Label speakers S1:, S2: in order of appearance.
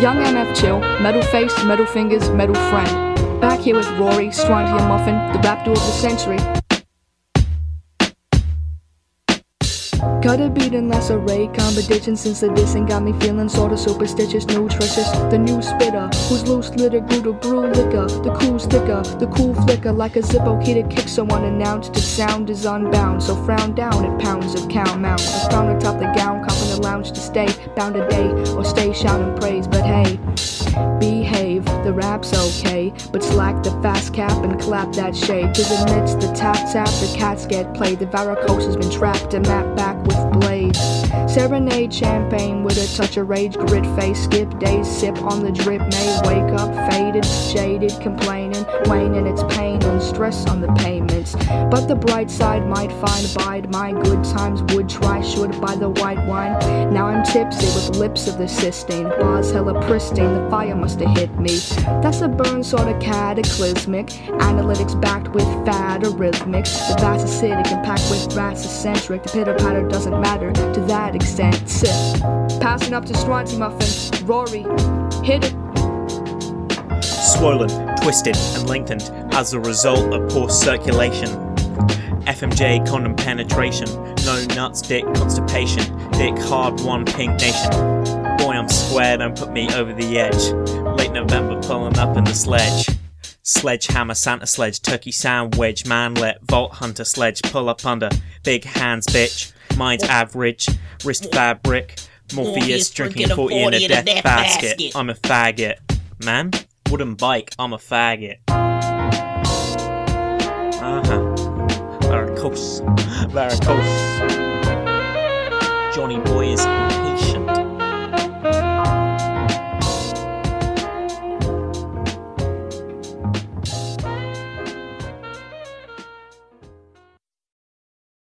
S1: Young MF chill, metal face, metal fingers, metal friend. Back here with Rory, Strontium Muffin, the rap duo of the century. Gotta beat in less array competition since the dissing got me feeling sorta superstitious, nutritious. The new spitter, who's loose litter, grew to brew liquor. The cool sticker, the cool flicker, like a Zippo key to kick so unannounced. Its sound is unbound, so frown down at pounds of cow mount. I frown atop the gown, cop in the lounge to stay bound a day, or stay shouting praise. But hey, behave, the rap's okay, but slack the fast cap and clap that shade. To the midst, the tap, the cats get played. The varicose has been trapped and mapped back with blades. Serenade champagne with a touch of rage, grit face, skip days, sip on the drip, may wake up faded, shaded, complaining, waning its pain and stress on the payments. But the bright side might find abide, my good times would try, should buy the white wine. Now I'm tipsy with lips of the cystine, bars hella pristine, the fire must have hit me. That's a burn sort of cataclysmic, analytics backed with fat arrhythmic. The vast acidic and packed with rats eccentric, the pitter patter doesn't matter to that extent. Sip, passing up to Strontium Muffin, Rory, hit it.
S2: Swollen, twisted and lengthened as a result of poor circulation. FMJ condom penetration, no nuts, dick constipation, dick hard one pink nation. Boy, I'm square, don't put me over the edge. Late November pulling up in the sledge. Sledgehammer, Santa sledge, turkey sandwich, manlet, vault hunter sledge, pull up under, big hands bitch, mine's average, wrist fabric, Morpheus drinking 40 in a death basket. I'm a faggot. Man, wooden bike, I'm a faggot. Varicose. Johnny boy is